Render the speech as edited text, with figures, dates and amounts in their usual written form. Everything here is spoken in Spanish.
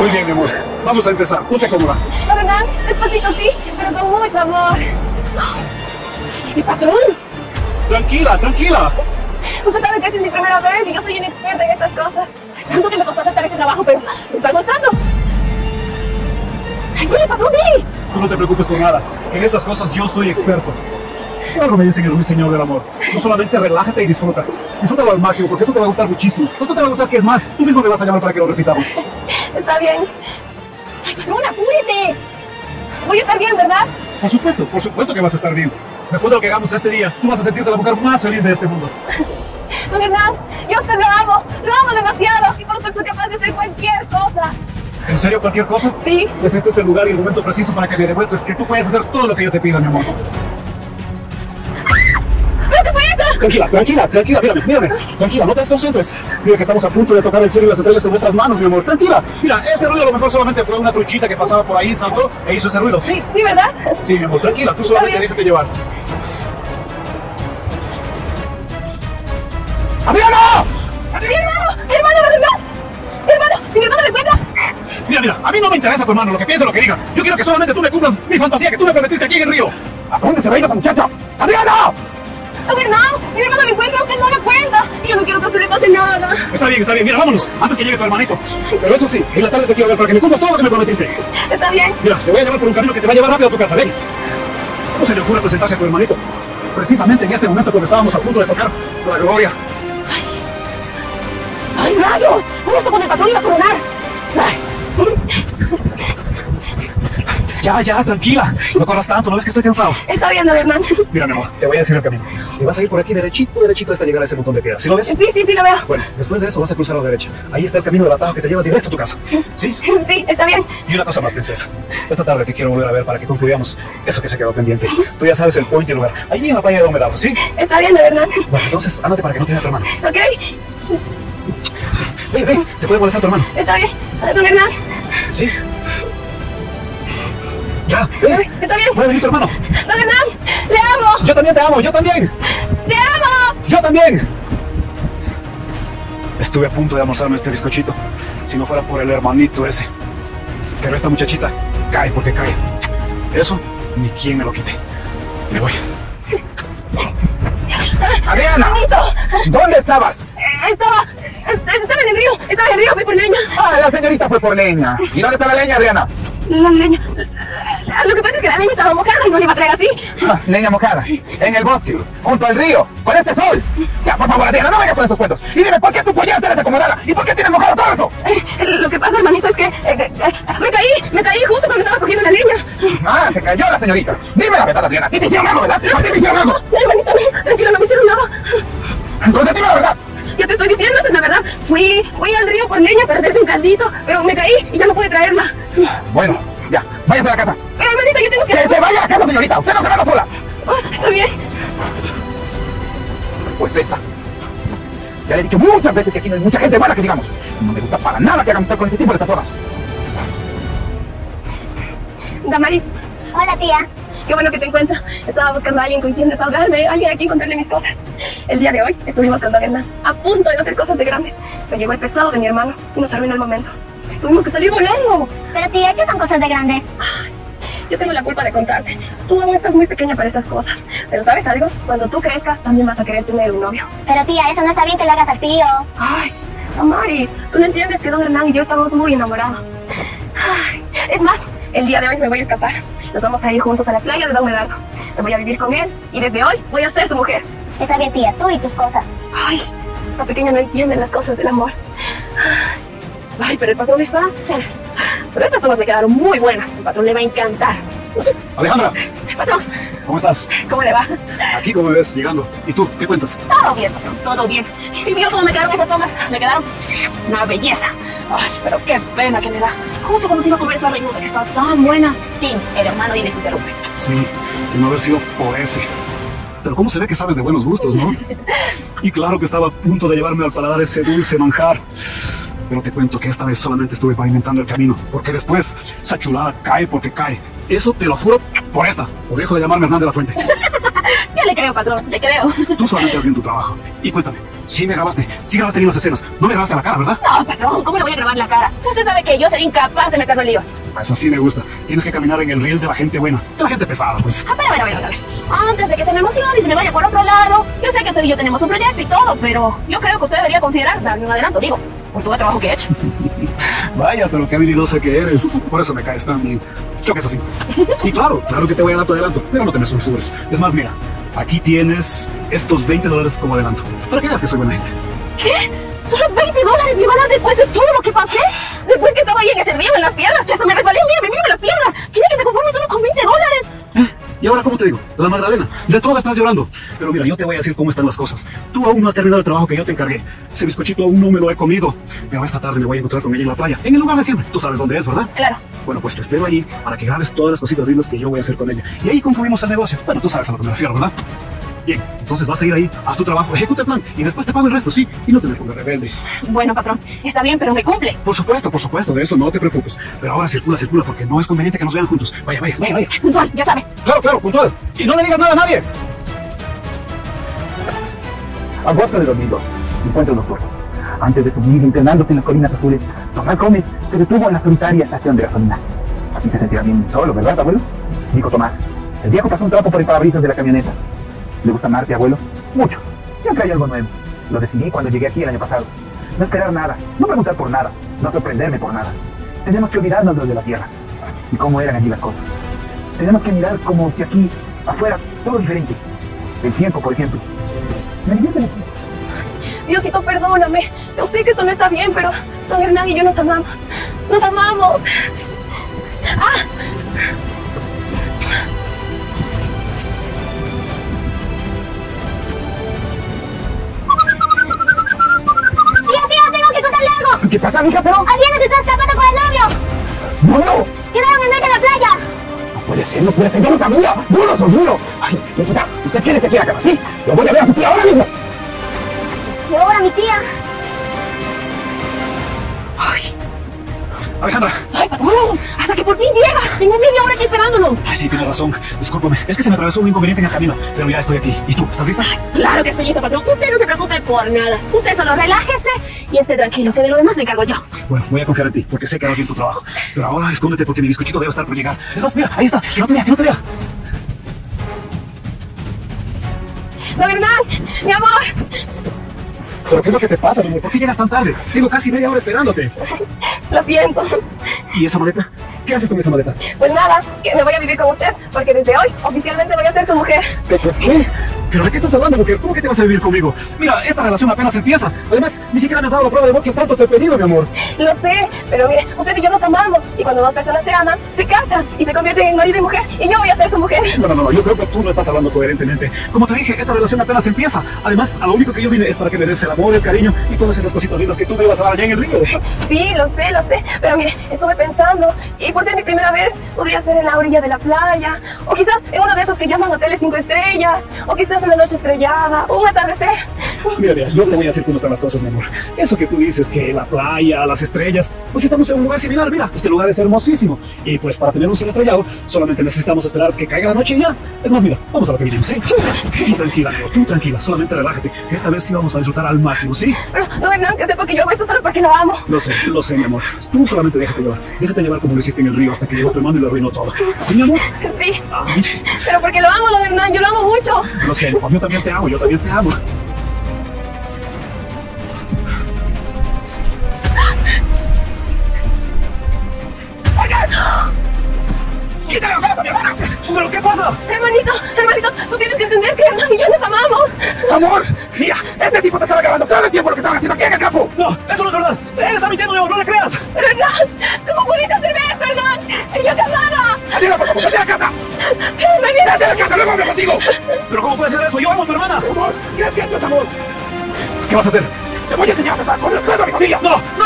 Muy bien, mi amor. Vamos a empezar. Ponte cómoda. La verdad, despacito sí, pero con mucho amor. ¿Mi patrón? Tranquila, tranquila. Usted sabe que esta es mi primera vez y yo soy inexperta en estas cosas. Tanto que me costó aceptar este trabajo, pero me está gustando. ¡Ay, oye, patrón, mire! Tú no te preocupes por nada. En estas cosas yo soy experto. Algo me dicen el ruiseñor del amor. Tú solamente relájate y disfruta. Disfrútalo al máximo porque eso te va a gustar muchísimo. Esto te va a gustar que es más. Tú mismo me vas a llamar para que lo repitamos. Está bien. ¡Ay, patrón, apúrese! Voy a estar bien, ¿verdad? Por supuesto que vas a estar bien. Después de lo que hagamos este día, tú vas a sentirte la mujer más feliz de este mundo. Don Hernán, yo a usted lo amo demasiado y por eso soy capaz de hacer cualquier cosa. ¿En serio cualquier cosa? Sí. Pues este es el lugar y el momento preciso para que me demuestres que tú puedes hacer todo lo que yo te pida, mi amor. ¿Pero qué fue eso? Tranquila, mírame. Tranquila, no te desconcentres. Mira que estamos a punto de tocar el cielo y las estrellas con nuestras manos, mi amor. Tranquila. Mira, ese ruido a lo mejor solamente fue una truchita que pasaba por ahí, saltó e hizo ese ruido. Sí. Sí, ¿verdad? Sí, mi amor, tranquila. Tú solamente déjate llevar. ¡Adriana! Hermano, si mi hermano me encuentra. Mira, a mí no me interesa tu hermano, lo que piense, lo que diga. Yo quiero que solamente tú me cumplas mi fantasía que tú me prometiste aquí en el río. ¿A dónde se va a ir la muchacha? ¡Adriana! Don Hernán, mi hermano me encuentra, usted no le cuenta. Y yo no quiero que a usted le pase nada. Está bien, mira, vámonos, antes que llegue tu hermanito. Pero eso sí, en la tarde te quiero ver para que me cumplas todo lo que me prometiste. Está bien. Mira, te voy a llevar por un camino que te va a llevar rápido a tu casa, ven. ¿Cómo se le ocurre presentarse a tu hermanito? Precisamente en este momento cuando estábamos a punto de tocar la gloria. ¡Ay, rayos! ¡Justo con el patrón iba a coronar! Ay. Ya, tranquila. No corras tanto, ¿no ves que estoy cansado? Está bien, don Hernán. Mira, mi amor, te voy a decir el camino. Y vas a ir por aquí derechito hasta llegar a ese montón de piedras. ¿Sí lo ves? Sí, lo veo. Bueno, después de eso vas a cruzar a la derecha. Ahí está el camino del atajo que te lleva directo a tu casa. ¿Sí? Sí, está bien. Y una cosa más, princesa. Esta tarde te quiero volver a ver para que concluyamos eso que se quedó pendiente. Tú ya sabes el point y el lugar. Allí en la playa de Humedad, ¿sí? Está bien, don Hernán. Bueno, entonces ándate para que no te vea tu hermano. ¿Ok? Ven, se puede molestar tu hermano. Está bien. Don Hernán. ¿Sí? Ya, ven. Está bien. Puede venir tu hermano. Don Hernán, le amo. Yo también te amo, yo también. ¡Le amo! ¡Yo también! Estuve a punto de almorzarme este bizcochito, si no fuera por el hermanito ese. Pero esta muchachita cae porque cae. Eso, ni quien me lo quite. Me voy. ¡Adriana! ¡Hermanito! ¿Dónde estabas? Estaba en el río, fui por leña. Ah, la señorita fue por leña. ¿Y dónde está la leña, Adriana? La leña. Lo que pasa es que la leña estaba mojada y no la iba a traer así. Ah, leña mojada. En el bosque, junto al río, con este sol. Ya, por favor, Adriana, no vengas con esos cuentos. Y dime, ¿por qué tu pollera está desacomodada? ¿Y por qué tienes mojado todo eso? Lo que pasa, hermanito, es que me caí justo cuando estaba cogiendo la leña. Ah, se cayó la señorita. Dime la verdad, Adriana. ¿A ti te hicieron algo, verdad? ¿A ti te hicieron algo? No, hermanito, tranquilo, no me hicieron nada. Entonces dime la verdad. Yo te estoy diciendo, esa es la verdad. Fui al río por leña para hacerse un caldito, pero me caí y ya no pude traerla. Bueno, ya, váyase a la casa. Pero, hermanito, yo tengo que... ¡Que se vaya a la casa, señorita! ¡Usted no se va sola! Está bien. Pues esta. Ya le he dicho muchas veces que aquí no hay mucha gente buena que digamos. No me gusta para nada que hagan usted con este tipo de personas. Damaris, Hola, tía. qué bueno que te encuentro. Estaba buscando a alguien con quien desahogarme, alguien a quien contarle mis cosas. El día de hoy estuvimos con Don Hernán, a punto de hacer cosas de grandes. Pero llegó el pesado de mi hermano y nos arruinó el momento. Tuvimos que salir volando. Pero tía, ¿qué son cosas de grandes? Yo tengo la culpa de contarte. Tú aún estás muy pequeña para estas cosas. Pero ¿sabes algo? Cuando tú crezcas, también vas a querer tener un novio. Pero tía, eso no está bien que le hagas al tío. Ay, Damaris, tú no entiendes que Don Hernán y yo estamos muy enamorados. Ay, es más, el día de hoy me voy a escapar. Nos vamos a ir juntos a la playa de Don Medardo. Me voy a vivir con él y desde hoy voy a ser su mujer. Está bien, tía, tú y tus cosas. Ay, esta pequeña no entiende las cosas del amor. Ay, pero el patrón está... Pero estas tomas me quedaron muy buenas. El patrón le va a encantar. Alejandra, Patrón, ¿cómo estás? ¿cómo le va? Aquí como me ves, llegando. ¿Y tú, qué cuentas? Todo bien, patrón, todo bien. Y si vio cómo me quedaron esas tomas, me quedaron una belleza. Ay, pero qué pena que me da. Justo cuando se iba a comer esa reinuda que está tan buena. Tim, el hermano y les interrumpe. Sí, de no haber sido por ese. Pero cómo se ve que sabes de buenos gustos, ¿no? Y claro que estaba a punto de llevarme al paladar ese dulce manjar. Pero te cuento que esta vez solamente estuve pavimentando el camino, porque después esa chulada cae porque cae. Eso te lo juro por esta, o dejo de llamarme Hernán de la Fuente. Yo le creo, patrón, le creo. Tú solamente haz bien tu trabajo. Y cuéntame, Sí grabaste bien las escenas. No me grabaste la cara, ¿verdad? No, patrón, ¿cómo le voy a grabar la cara? Usted sabe que yo sería incapaz de meterme en líos. Pues así me gusta. Tienes que caminar en el riel de la gente buena, de la gente pesada, pues. A ver. Antes de que se me emocione y se me vaya por otro lado, yo sé que usted y yo tenemos un proyecto y todo, pero yo creo que usted debería considerar darme un adelanto, digo, por todo el trabajo que he hecho. Vaya, pero qué habilidosa que eres. Por eso me caes tan bien. Creo que es así. Y claro que te voy a dar tu adelanto, pero no te me sulfures. Es más, mira, aquí tienes estos $20 como adelanto. Para que veas que soy buena gente. ¿Qué? ¿Solo $20 me van a dar después de todo lo que pasé? Después que estaba ahí en ese río, en las piedras, que hasta me resbalé, mírame las piernas. ¿Quiere que me conforme solo con $20? ¿Y ahora cómo te digo? La Magdalena, de todo estás llorando. Pero mira, yo te voy a decir cómo están las cosas. Tú aún no has terminado el trabajo que yo te encargué. Ese bizcochito aún no me lo he comido. Pero esta tarde me voy a encontrar con ella en la playa. En el lugar de siempre. Tú sabes dónde es, ¿verdad? Claro. Bueno, pues te espero ahí para que grabes todas las cositas lindas que yo voy a hacer con ella. Y ahí concluimos el negocio. Bueno, tú sabes a lo que me refiero, ¿verdad? Bien, entonces vas a ir ahí, haz tu trabajo, ejecuta el plan y después te pago el resto, sí, y no te me pongas rebelde. Bueno, patrón, está bien, pero me cumple. Por supuesto, de eso no te preocupes. Pero ahora circula, porque no es conveniente que nos vean juntos. Vaya. Puntual, ya sabe. Claro, puntual. Y no le digas nada a nadie. Agosto de 2002, encuentro nocturno. Antes de subir internándose en las colinas azules, Tomás Gómez se detuvo en la solitaria estación de gasolina. Aquí se sentía bien solo, ¿verdad, abuelo? Dijo Tomás. El viejo pasó un trapo por el parabrisas de la camioneta. ¿Le gusta Marte, abuelo? Mucho. Siempre hay algo nuevo. Lo decidí cuando llegué aquí el año pasado. No esperar nada, no preguntar por nada, no sorprenderme por nada. Tenemos que olvidarnos de la Tierra y cómo eran allí las cosas. Tenemos que mirar como si aquí, afuera, todo diferente. El tiempo, por ejemplo. Me divierte el tiempo. Diosito, perdóname. Yo sé que esto no está bien, pero don Hernán y yo nos amamos. ¡Nos amamos! ¡Ah! Tío, tengo que contarle algo. ¿Qué pasa, mija, pero? Adriana se está escapando con el novio. ¡No! Quedaron en medio de la playa. No puede ser, yo no sabía. ¡Duro, sos duro! Ay, hijita, usted quiere que aquí a la cama, ¿sí? Yo voy a ver a su tía ahora mismo. Y ahora mi tía. Alejandra. ¡Ay, patrón! ¡Hasta que por fin llega! Tengo media hora aquí esperándolo. Ay, sí, tienes razón. Discúlpame. Es que se me atravesó un inconveniente en el camino. Pero ya estoy aquí. ¿Y tú? ¿Estás lista? Claro que estoy lista, patrón. Usted no se preocupe por nada. Usted solo relájese y esté tranquilo, que de lo demás me encargo yo. Bueno, voy a confiar en ti, porque sé que harás bien tu trabajo. Pero ahora escóndete porque mi bizcochito debe estar por llegar. Es más, mira, ahí está. Que no te vea. ¡Don Hernán! ¡Mi amor! ¿Pero qué es lo que te pasa, mi amor? ¿Por qué llegas tan tarde? Tengo casi media hora esperándote. Lo siento. ¿Y esa maleta? ¿Qué haces con esa maleta? Pues nada, que me voy a vivir con usted, porque desde hoy oficialmente voy a ser su mujer. ¿Qué? ¿Pero de qué estás hablando, mujer? ¿Cómo que te vas a vivir conmigo? Mira, esta relación apenas empieza. Además, ni siquiera me has dado la prueba de amor que tanto te he pedido, mi amor. Lo sé, pero mire, usted y yo nos amamos. Y cuando dos personas se aman, se casan y se convierten en marido y mujer. Y yo voy a ser su mujer. No, yo creo que tú no estás hablando coherentemente. Como te dije, esta relación apenas empieza. Además, a lo único que yo vine es para que me des el amor, el cariño y todas esas cositas lindas que tú me ibas a dar allá en el río. Sí, lo sé. Pero mire, estuve pensando, y por ser mi primera vez, podría ser en la orilla de la playa, o quizás en uno de esos que llaman hoteles 5 estrellas, o quizás una noche estrellada, o un atardecer. Mira, yo te voy a decir cómo están las cosas, mi amor. Eso que tú dices, que la playa, las estrellas, pues estamos en un lugar similar. Mira, este lugar es hermosísimo. Y pues para tener un cielo estrellado, solamente necesitamos esperar que caiga la noche y ya. Es más, mira, vamos a lo que vinimos, ¿sí? Y tranquila, mi amor, tú tranquila, solamente relájate, que esta vez sí vamos a disfrutar al máximo, ¿sí? Pero, don Hernán, que sepa que yo hago esto solo porque lo amo. Lo sé, mi amor. Tú solamente déjate llevar como lo hiciste en el río hasta que llegó tu hermano y lo arruinó todo. ¿Sí, mi amor? Sí. Ay. Pero porque lo amo, don Hernán, yo lo amo mucho. Lo sé, yo también te amo. ¡Quítale la cara, mi hermana! ¿Pero qué pasa? Hermanito, tú tienes que entender que Hernán y yo nos amamos. Amor, mira, este tipo te estaba grabando todo el tiempo lo que estaban haciendo aquí en el campo. No, eso no es verdad. Él está mintiendo, mi amor, no le creas. Pero Hernán, ¿cómo pudiste hacer eso, Hernán? Si yo te amaba. Adriana, por favor, vete a la casa. Hermanito. Vete a la casa, luego hablo contigo. ¿Pero cómo puede ser eso? Yo amo a tu hermana. Amor, ¿qué es amor? ¿Qué vas a hacer? Te voy a enseñar a tratar con respeto a mi familia. No,